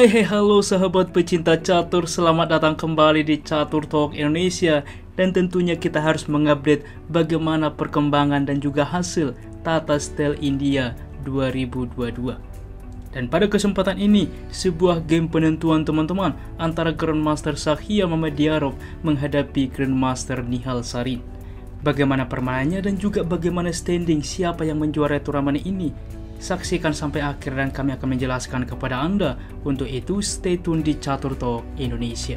Hai halo sahabat pecinta catur, selamat datang kembali di Catur Talk Indonesia. Dan tentunya kita harus mengupdate bagaimana perkembangan dan juga hasil Tata Steel India 2022. Dan pada kesempatan ini, sebuah game penentuan teman-teman antara Grandmaster Shahryar Mamediarov menghadapi Grandmaster Nihal Sarin. Bagaimana permainannya dan juga bagaimana standing siapa yang menjuarai turnamen ini? Saksikan sampai akhir dan kami akan menjelaskan kepada Anda. Untuk itu, stay tune di Catur Talk Indonesia.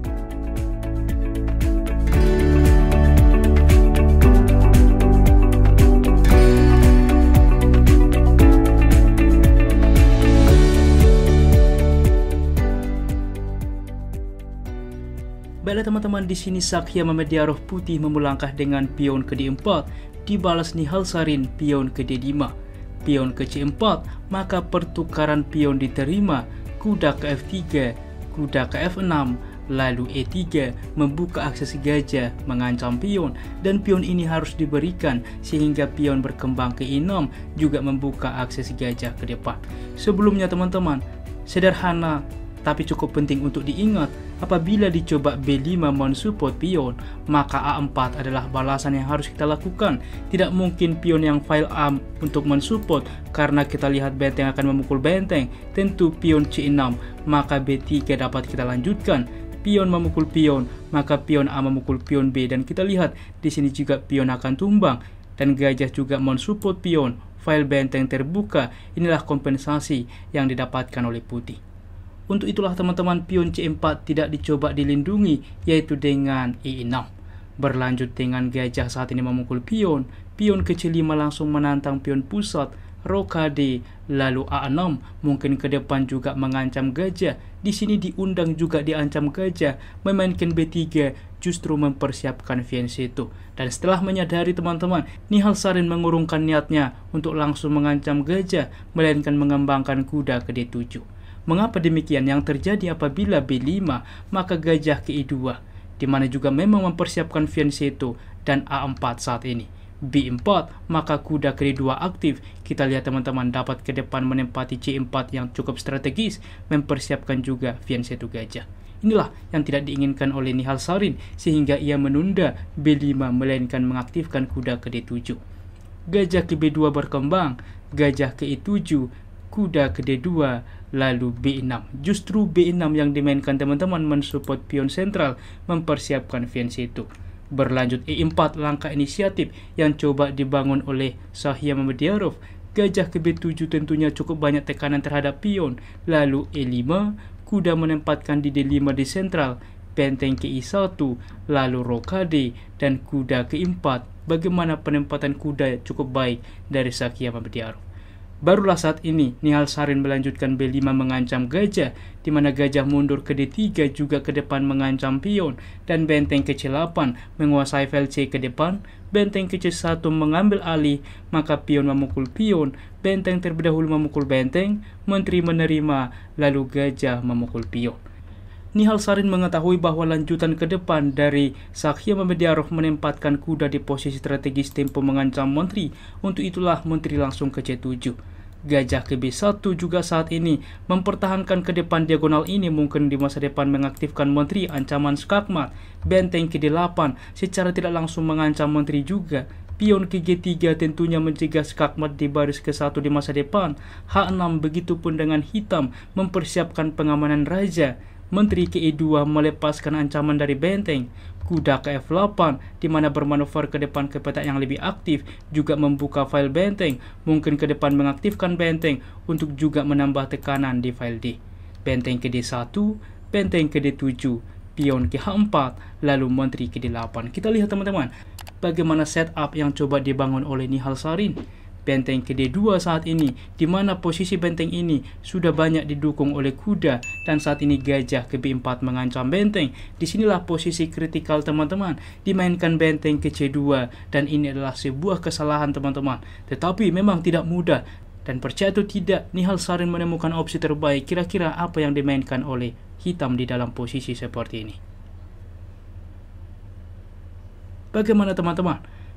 Baiklah teman-teman, di sini Shahryar Mamediarov putih memulangkah dengan pion ke D4, dibalas Nihal Sarin pion ke D5. Pion ke C4, maka pertukaran pion diterima, kuda ke F3, kuda ke F6, lalu E3 membuka akses gajah mengancam pion, dan pion ini harus diberikan sehingga pion berkembang ke E6 juga membuka akses gajah ke depan. Sebelumnya teman-teman, sederhana tapi cukup penting untuk diingat, apabila dicoba B5 mensupport pion, maka A4 adalah balasan yang harus kita lakukan. Tidak mungkin pion yang file A untuk mensupport, karena kita lihat benteng akan memukul benteng, tentu pion C6, maka B3 dapat kita lanjutkan. Pion memukul pion, maka pion A memukul pion B, dan kita lihat di sini juga pion akan tumbang, dan gajah juga mensupport pion, file benteng terbuka. Inilah kompensasi yang didapatkan oleh putih. Untuk itulah teman-teman, pion C4 tidak dicoba dilindungi, yaitu dengan E6. Berlanjut dengan gajah saat ini memukul pion, pion ke C5 langsung menantang pion pusat, rokade, lalu A6 mungkin ke depan juga mengancam gajah. Di sini diundang juga diancam gajah, memainkan B3 justru mempersiapkan fianchetto. Dan setelah menyadari teman-teman, Nihal Sarin mengurungkan niatnya untuk langsung mengancam gajah, melainkan mengembangkan kuda ke D7. Mengapa demikian? Yang terjadi apabila B5, maka gajah ke E2, di mana juga memang mempersiapkan fianchetto, dan A4 saat ini. B4, maka kuda ke D2 aktif. Kita lihat teman-teman, dapat ke depan menempati C4 yang cukup strategis, mempersiapkan juga fianchetto gajah. Inilah yang tidak diinginkan oleh Nihal Sarin, sehingga ia menunda B5 melainkan mengaktifkan kuda ke D7. Gajah ke B2 berkembang, gajah ke E7, kuda ke D2, lalu B6. Justru B6 yang dimainkan teman-teman mensupport pion sentral, mempersiapkan fianchetto. Berlanjut E4, langkah inisiatif yang coba dibangun oleh Shahryar Mamediarov. Gajah ke B7 tentunya cukup banyak tekanan terhadap pion, lalu E5, kuda menempatkan di D5 di sentral, benteng ke E1, lalu rokade, dan kuda ke E4. Bagaimana penempatan kuda cukup baik dari Shahryar Mamediarov. Barulah saat ini Nihal Sarin melanjutkan B5 mengancam gajah, di mana gajah mundur ke D3 juga ke depan mengancam pion, dan benteng ke C8 menguasai file C ke depan, benteng ke C1 mengambil alih, maka pion memukul pion, benteng terlebih dahulu memukul benteng, menteri menerima, lalu gajah memukul pion. Nihal Sarin mengetahui bahwa lanjutan ke depan dari Shahryar Mamediarov menempatkan kuda di posisi strategis tempo mengancam menteri. Untuk itulah menteri langsung ke C7. Gajah ke B1 juga saat ini mempertahankan ke depan diagonal ini, mungkin di masa depan mengaktifkan menteri ancaman skakmat. Benteng ke D8 secara tidak langsung mengancam menteri juga. Pion ke G3 tentunya mencegah skakmat di baris ke-1 di masa depan. H6 begitupun dengan hitam mempersiapkan pengamanan raja. Menteri ke E2 melepaskan ancaman dari benteng. Kuda ke F8, di mana bermanuver ke depan ke petak yang lebih aktif, juga membuka file benteng, mungkin ke depan mengaktifkan benteng untuk juga menambah tekanan di file D. Benteng ke D1, benteng ke D7, pion ke H4, lalu menteri ke D8. Kita lihat teman-teman, bagaimana setup yang coba dibangun oleh Nihal Sarin. Benteng ke D2 saat ini, di mana posisi benteng ini sudah banyak didukung oleh kuda, dan saat ini gajah ke B4 mengancam benteng. Disinilah posisi kritikal teman-teman, dimainkan benteng ke C2, dan ini adalah sebuah kesalahan teman-teman. Tetapi memang tidak mudah, dan percaya atau tidak, Nihal Sarin menemukan opsi terbaik. Kira-kira apa yang dimainkan oleh hitam di dalam posisi seperti ini? Bagaimana teman-teman?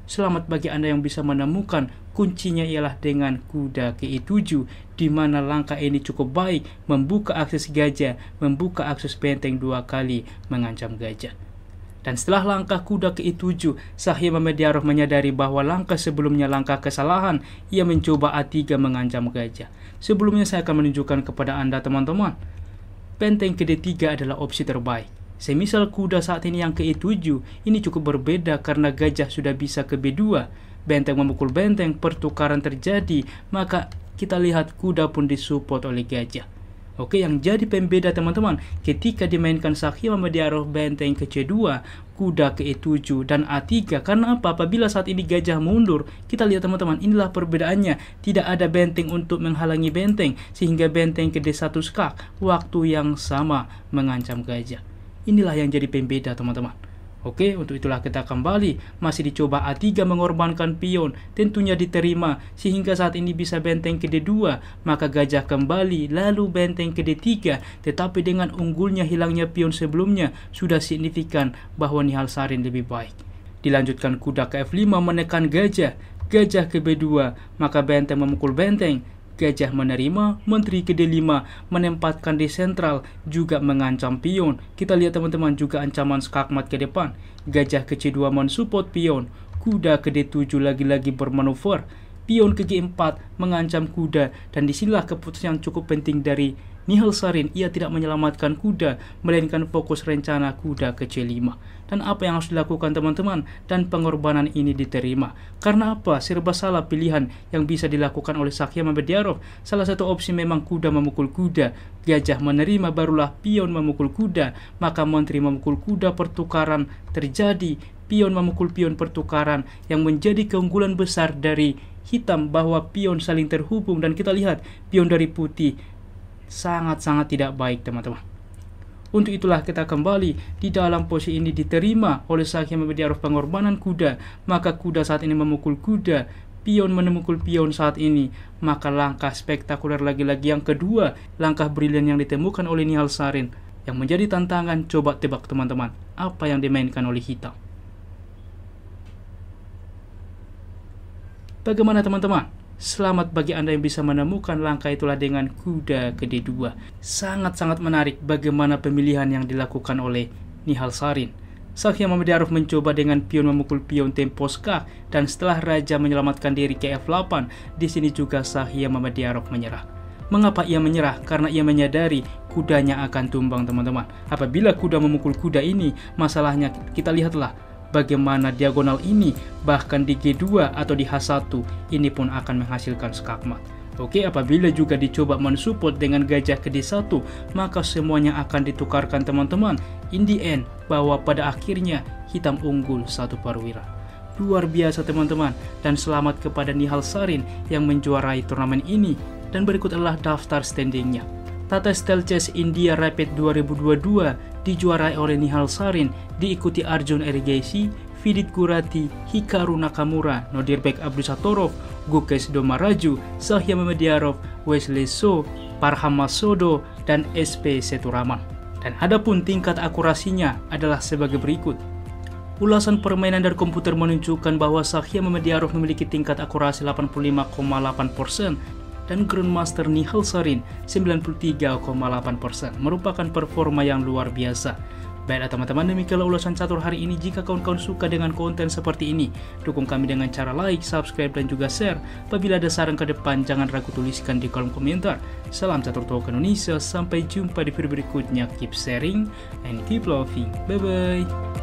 Selamat bagi Anda yang bisa menemukan kuncinya ialah dengan kuda ke E7, di mana langkah ini cukup baik membuka akses gajah, membuka akses benteng 2 kali mengancam gajah. Dan setelah langkah kuda ke E7, Shahya Mamediarov menyadari bahwa langkah sebelumnya langkah kesalahan, ia mencoba A3 mengancam gajah. Sebelumnya saya akan menunjukkan kepada Anda teman-teman, benteng ke D3 adalah opsi terbaik. Semisal kuda saat ini yang ke E7, ini cukup berbeda karena gajah sudah bisa ke B2. Benteng memukul benteng, pertukaran terjadi, maka kita lihat kuda pun disupport oleh gajah. Oke, yang jadi pembeda teman-teman, ketika dimainkan Shahya Mamediarov benteng ke C2, kuda ke E7 dan A3. Karena apa? Apabila saat ini gajah mundur, kita lihat teman-teman, inilah perbedaannya. Tidak ada benteng untuk menghalangi benteng, sehingga benteng ke D1 skak, waktu yang sama mengancam gajah. Inilah yang jadi pembeda teman-teman. Oke, untuk itulah kita kembali, masih dicoba A3 mengorbankan pion, tentunya diterima, sehingga saat ini bisa benteng ke D2, maka gajah kembali, lalu benteng ke D3, tetapi dengan unggulnya hilangnya pion sebelumnya, sudah signifikan bahwa Nihal Sarin lebih baik. Dilanjutkan kuda ke F5 menekan gajah, gajah ke B2, maka benteng memukul benteng, gajah menerima, menteri ke D5, menempatkan di sentral, juga mengancam pion. Kita lihat teman-teman juga ancaman skakmat ke depan. Gajah ke C2 mensupport pion, kuda ke D7 lagi-lagi bermanuver, pion ke G4 mengancam kuda, dan disinilah keputusan yang cukup penting dari Nihal Sarin. Ia tidak menyelamatkan kuda, melainkan fokus rencana kuda ke C5. Dan apa yang harus dilakukan teman-teman? Dan pengorbanan ini diterima. Karena apa? Serba salah pilihan yang bisa dilakukan oleh Shahya Mamediarov. Salah satu opsi memang kuda memukul kuda, gajah menerima, barulah pion memukul kuda, maka menteri memukul kuda, pertukaran terjadi, pion memukul pion, pertukaran yang menjadi keunggulan besar dari hitam bahwa pion saling terhubung. Dan kita lihat pion dari putih sangat-sangat tidak baik teman-teman. Untuk itulah kita kembali, di dalam posisi ini diterima oleh Shahya Mamediarov pengorbanan kuda, maka kuda saat ini memukul kuda, pion memukul pion saat ini, maka langkah spektakuler lagi-lagi yang kedua, langkah brilian yang ditemukan oleh Nihal Sarin, yang menjadi tantangan. Coba tebak teman-teman, apa yang dimainkan oleh hitam? Bagaimana teman-teman? Selamat bagi Anda yang bisa menemukan langkah itulah dengan kuda ke D2. Sangat-sangat menarik bagaimana pemilihan yang dilakukan oleh Nihal Sarin. Shahya Mamediarov mencoba dengan pion memukul pion tempo skak, dan setelah raja menyelamatkan diri ke F8, di sini juga Shahya Mamediarov menyerah. Mengapa ia menyerah? Karena ia menyadari kudanya akan tumbang teman-teman. Apabila kuda memukul kuda ini, masalahnya kita lihatlah bagaimana diagonal ini, bahkan di G2 atau di H1, ini pun akan menghasilkan skakmat. Oke, apabila juga dicoba mensupport dengan gajah ke D1, maka semuanya akan ditukarkan teman-teman. In the end, bahwa pada akhirnya hitam unggul 1 perwira. Luar biasa teman-teman, dan selamat kepada Nihal Sarin yang menjuarai turnamen ini. Dan berikut adalah daftar standingnya. Tata Steel Chess India Rapid 2022 dijuarai oleh Nihal Sarin, diikuti Arjun Erigaisi, Vidit Gurati, Hikaru Nakamura, Nodirbek Abdusatorov, Gukesh Domaraju, Shahya Mamediarov, Wesley So, Parham Masodo, dan SP Seturaman. Dan adapun tingkat akurasinya adalah sebagai berikut. Ulasan permainan dari komputer menunjukkan bahwa Shahya Mamediarov memiliki tingkat akurasi 85,8%, dan Grandmaster Nihal Sarin 93,8%, merupakan performa yang luar biasa. Baiklah teman-teman, demikianlah ulasan catur hari ini. Jika kawan-kawan suka dengan konten seperti ini, dukung kami dengan cara like, subscribe, dan juga share. Apabila ada saran ke depan, jangan ragu tuliskan di kolom komentar. Salam Catur Talk Indonesia, sampai jumpa di video berikutnya. Keep sharing and keep loving. Bye-bye.